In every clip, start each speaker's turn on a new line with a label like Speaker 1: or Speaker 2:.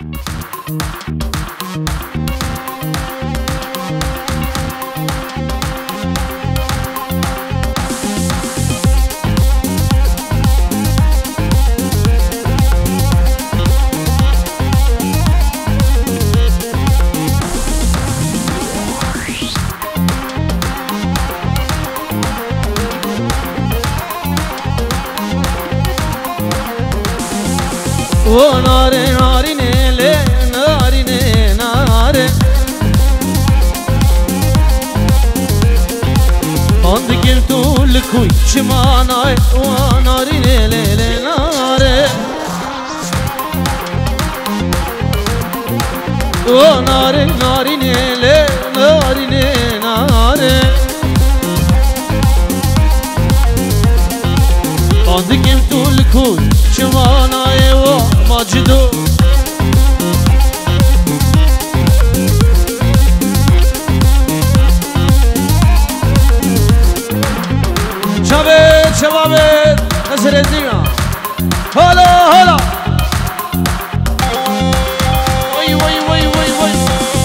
Speaker 1: و ناره نارینه لی نارینه ناره آن دگل تو لکوی چمانای و نارینه لی ناره و ناره نارینه لی نارینه ناره آن دگل تو لکوی چمانای و ماجدو شباب شباب نصر زینا هلا هلا وای وای وای وای وای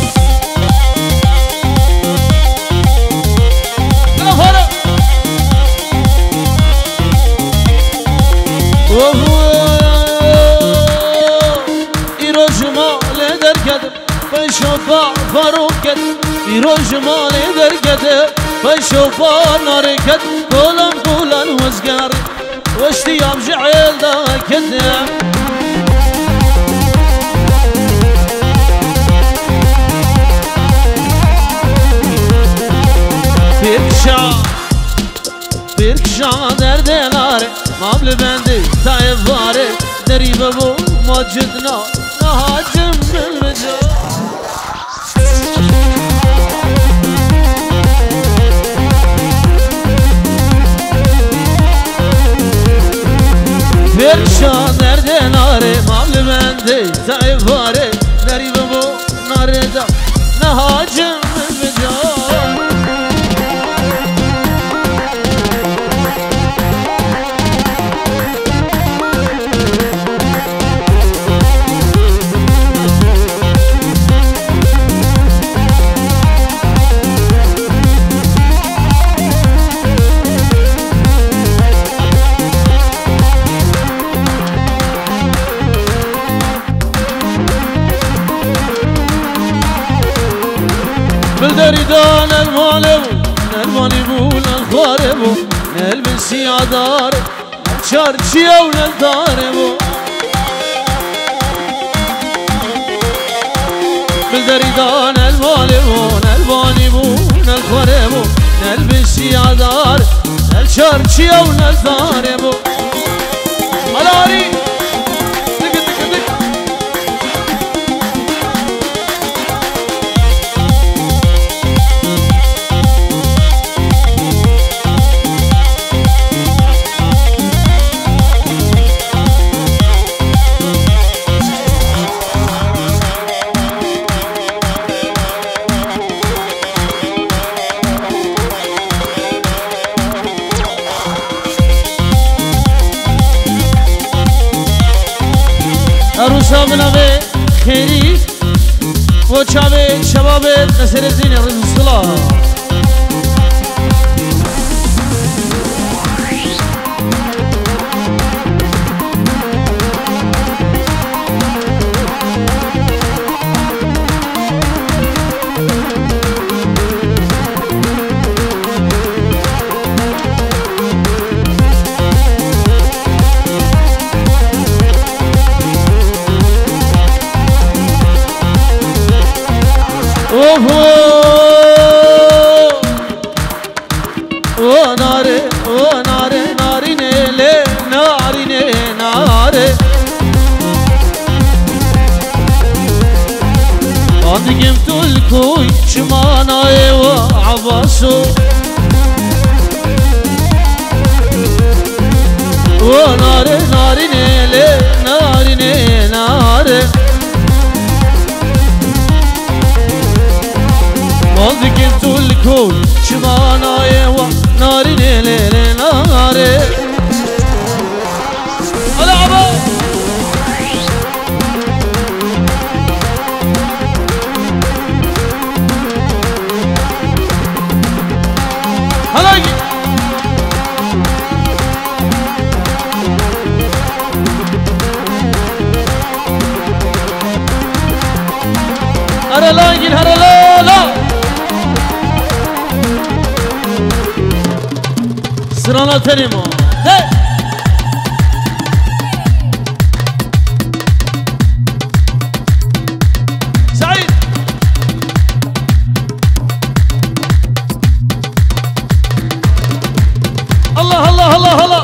Speaker 1: هلا هلا شوفا فاروقت يروج مالي درقت فشوفا ناركت كلن كلن وزقار واشتيام جعيل داكت بيركشا دردناري مابل بندي تايفاري دريب ابو ماجدنا نهاجم بالرجال بيركشا دردناري مابل بندي تايفاري دريب ابو ناردا نهاجم بالرجال بالدريدان المالي بو الخاربو نلبسي عدار شارشي او نلداربو بالدريدان المالي بو الخاربو نلبسي عدار شارشي او نلداربو ملاري عروسا بنابه خیری و چابه شباب نصر زین رزق الله Adigim tulkuy çmanay ve abasu ve nare narine le narine nare Adigim tulkuy çmanay ve narine le nare هر لا يجي هر لا لا سرانا تريمو سعيد الله الله الله الله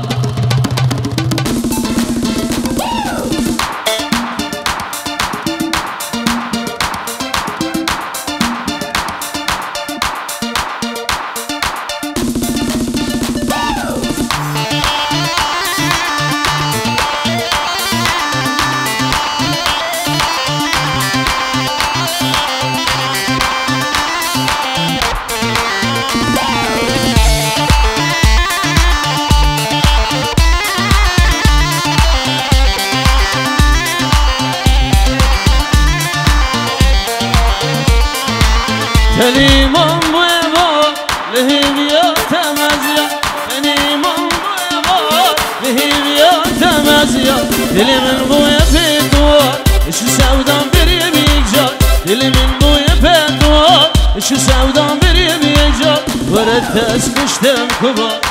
Speaker 1: تليمون بويبا لهيبيا تمازيا تليمون بويبا لهيبيا تمازيا دلي من بويا في الدوار شو سودان بريم يجار دلي من بويا في الدوار شو سودان بريم يجار ورد تسكشتم كبار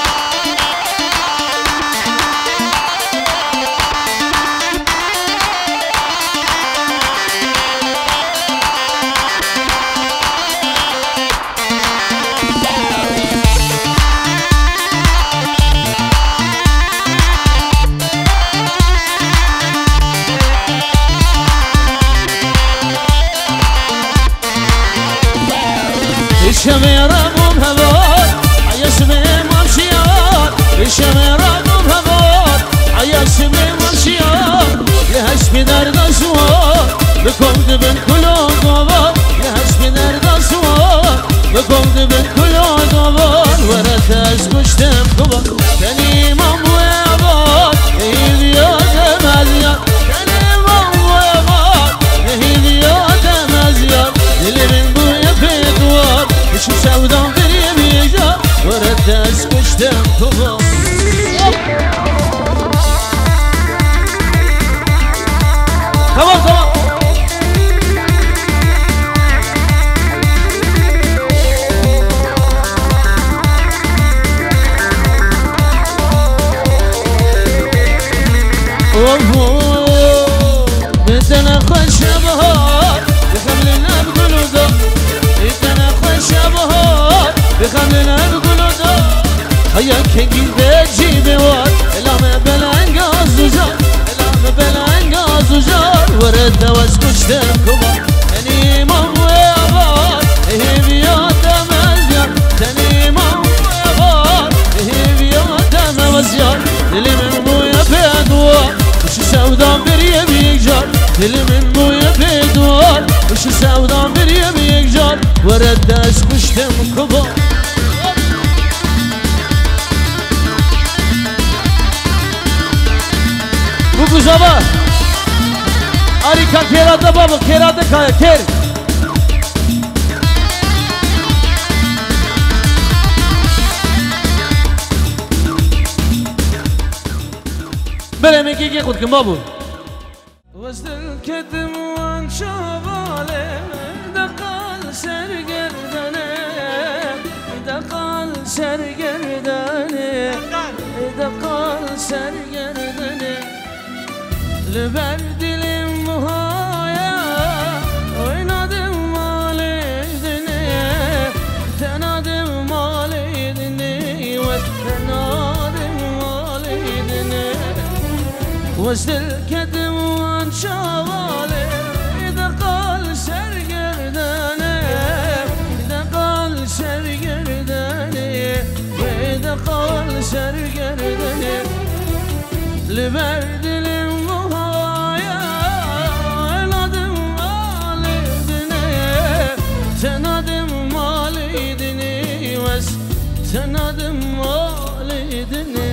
Speaker 1: شميرهم هبار عيا سمي ممشيار شميرهم هبار عيا سمي ممشيار لهش بدرد سوار بكم دبن كلو دوبار لهش بدرد سوار بكم دبن كلو دوبار ورث كشتم كبار تنيمم ويبار يهيديا تمازيار تنيمم ويبار يهيديا تمازيار دلي من بويا في دوار شو سودان بريم يجار ورد اسكشتم كبار تمام تمام بدنا خوش بهار بخلينا بقلوده بدنا خوش بهار بخلينا بقلوده هيا كنجي بيجي بوار الام بلانغاز وجار الام بلانغاز وجار ورد واسكشتم كبار تنيمم ويبار هيبيا تمازيار تنيمم ويبار هيبيا تمازيار دلي من بويا بيدوار وشو سودان بريم يجار دلي من بويا بيدوار وشو سودان بريم يجار ورد اسكشتم كبار بگو زبا آریکا کیراده بابا کیراده کایا کیر بله میگی که خود کن بابو وزدل کدم وان شواله دقال سرگردنه دقال سرگردنه دقال سرگردنه لبر دلم مهایا oynadım malidini tenadım malidini ve tenadım malidini وزل كدم وان شوالي إذا قال سرقرداني إذا قال سرقرداني وإذا قال سرقرداني لبرد المهايا نادم والدني تنادم والدني وس تنادم والدني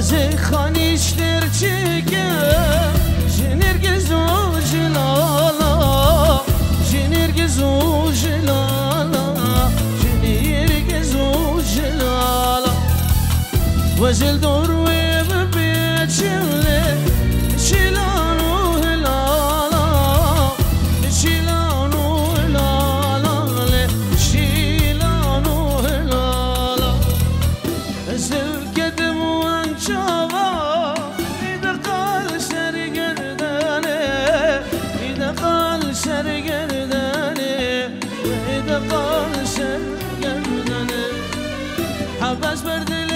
Speaker 1: وزي خانيشتر چيكم جنرگز و جلالا جنرگز و جلالا جنرگز و جلالا وزل دور و ببيت شمله شلانو هلالا شلانو هلالا شلانو هلالا ازل قدم وانشاوا اذا قال سرقرداني اذا قال سرقرداني واذا قال سرقرداني حبس بردل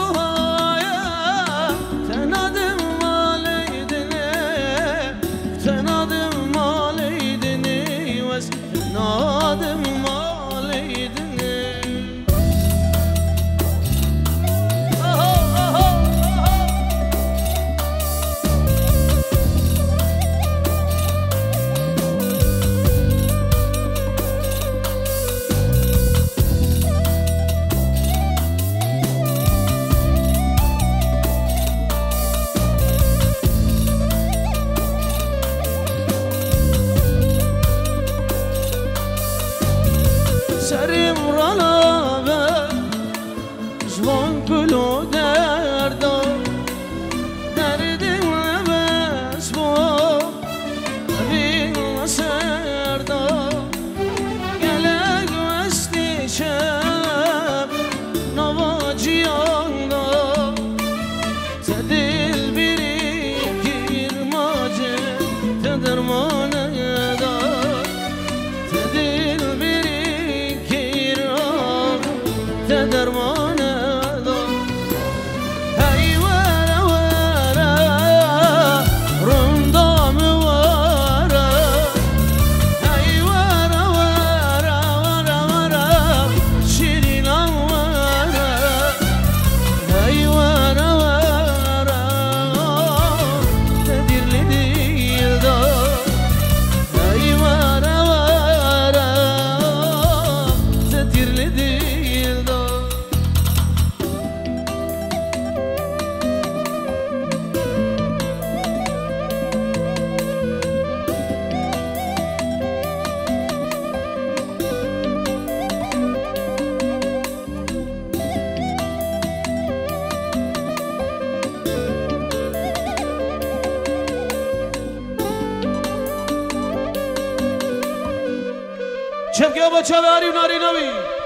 Speaker 2: شبكة أبو شباري وناري نبي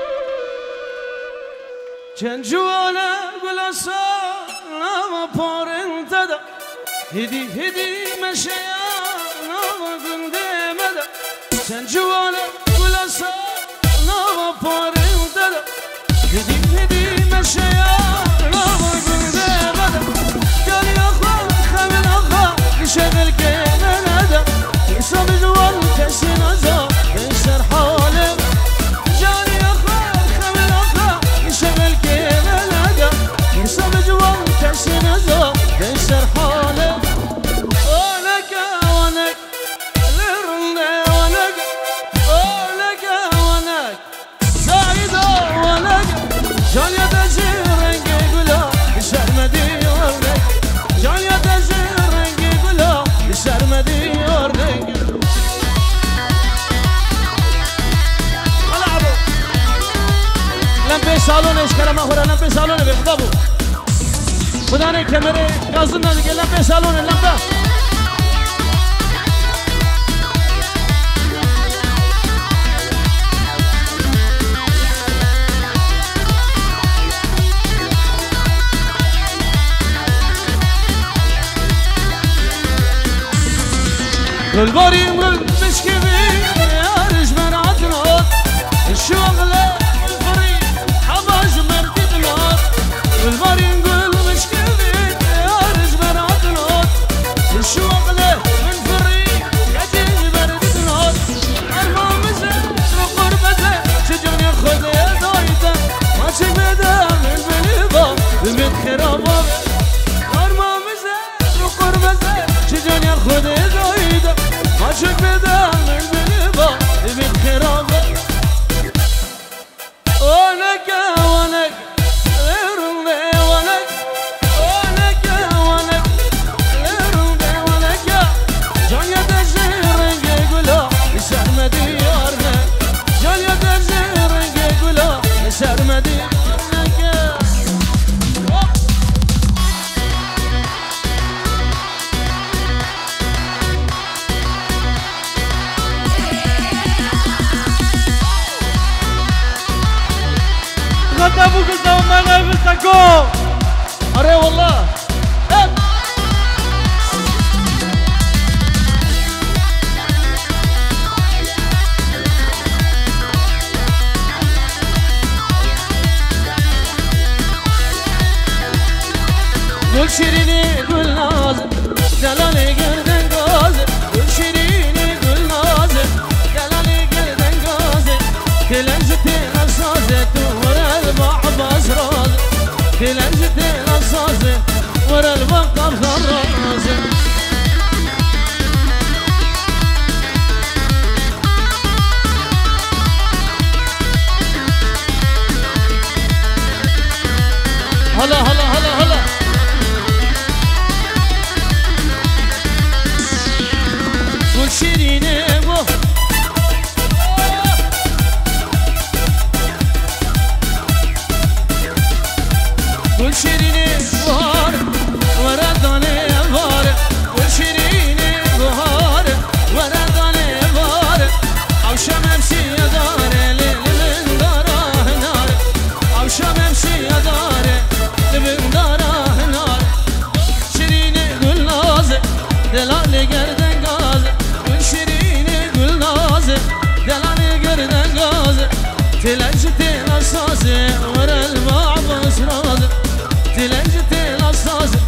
Speaker 2: جنجوانا قول السلام بورن تدا هدي مشيانا وقندي مدى جنجوانا قول السلام بورن تدا هدي مشيانا وقندي مدى قال يا أخوان خمن أخوان يشغل كينا ندى يصاب جوال كسين أزار ينسر حالم جاني أخوان خمن أخوان يشغل كينا ندى يصاب جوال كسين أزار ينسر حالم ولك ونك لرنا ونك ولك ونك سعيدة ونك جان يتجير رنقي قلا يسرمدي ورنك جان يتجير رنقي قلا يسرمدي ورنك لمبه سالون اشکرم آخورا لمبه سالونه به خدا بود خدا نه کمره گازن ندیگه لمبه سالونه لمبه گلباری گل بشکوی یارش من عطنات الشغله والمارين قول مشكلة يا رجل عطلات الشوقلة من فريق يجي برد نار المامزة وقربته شجون ياخذ يدايته ما شبده من بليبه بمتخرابه المامزة وقربته شجون ياخذ يدايته ما ابو قصه وما غيبتكو اري والله
Speaker 1: قول شيريني قول نازل دلالي قردن قازل قول شيريني قول نازل دلالي قردن قازل كلنجتي نصازت ورا البعض أسرازل كلنجتي نصازت ورا البعض أسرازل هلا هلا هلا هلا قول شيريني قول شيريني بهار ورا داني بهار قول شيريني بهار ورا داني بهار او شممشي يا دار ليل من داره نار او شممشي يا دار من داره نار شيريني قول نازل دلالي قردن قازل شيريني قول نازل دلالي قردن قازل تلجتي نصازي ورا البعض اسرازي تلجتي نصازي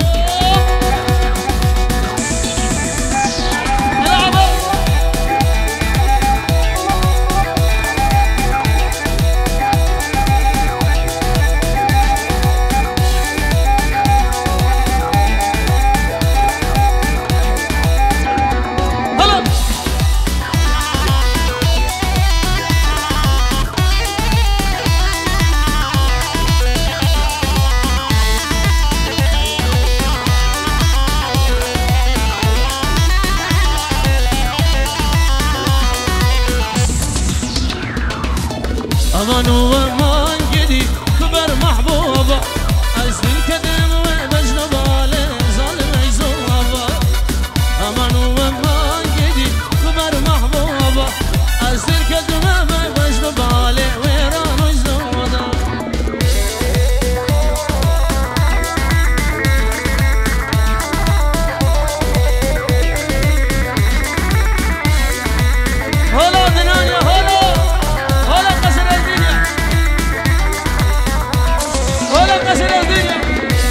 Speaker 1: أمان ومان قدي كبر محبوبة أزل كدم وبجنبه لظالم عزوبة أمان ومان قدي كبر محبوبة أزل كدم وبجنبه ويران عزوبة هلا دنيا هلا هلا قصر الدنيا هلا قصر الدنيا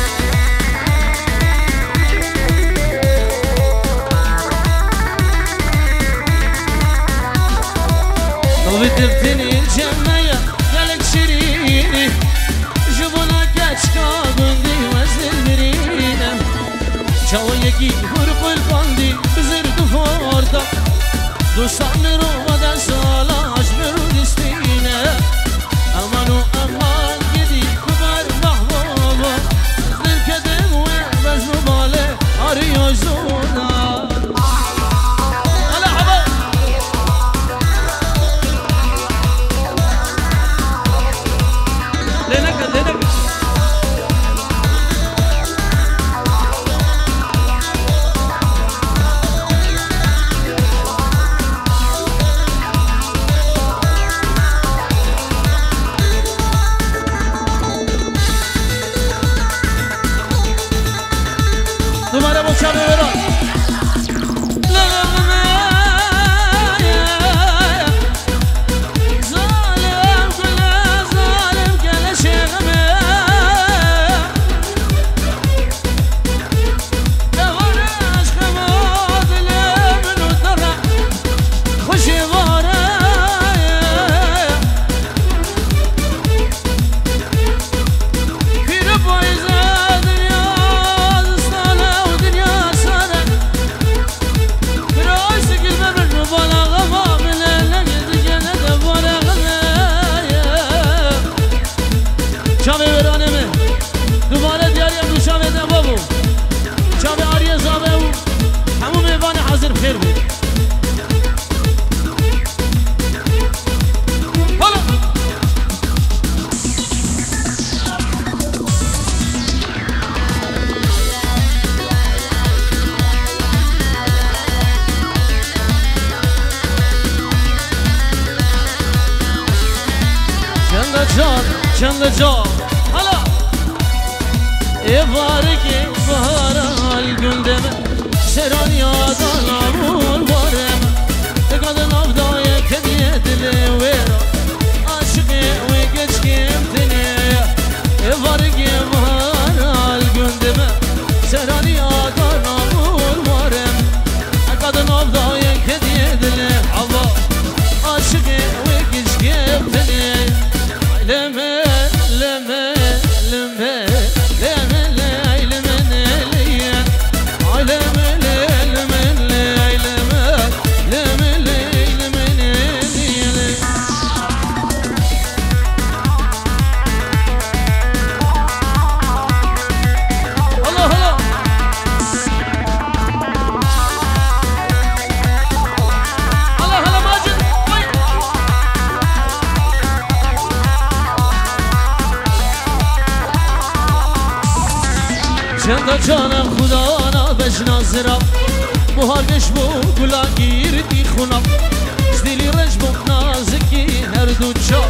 Speaker 1: طوبت بتني الجمية قالك شيريني جبنا كاتشكا قندي وزن المرينة شاويكي فرق الباندي بزرد فورتا دوستان رو ودن سالاش برو دستینه امانو امان گدی کبر محبوبا دل کدم و بزنو باله آریو زونا هلا حبا لنکد لنکد तुम्हारे मुख्य में मेरा ظالم كل ظالم كل شيء دورش خمود لمن وطرع خشي ورا في ربع زاد شام ورانمه دوباره دیاری هم شام دبابو شام آریه زابه و همون میوان حاضر خیر بود حالا جان چند جا حالا بارگی بارال گندم سران یادان آمون بارم دقاد نافدای کدیه دل ویرا عاشقی وی گچکیم تنیه بارگی بارال گندم سران یادان آمون بارم دقاد نافدای کدیه دل عوا عاشقی وی گچکیم تنیه لمه لمه لمه چند جانم خدا نا بشناسرم بهارش بو گلا گیردی خونم دلی رنج بو نازکی هر دو چا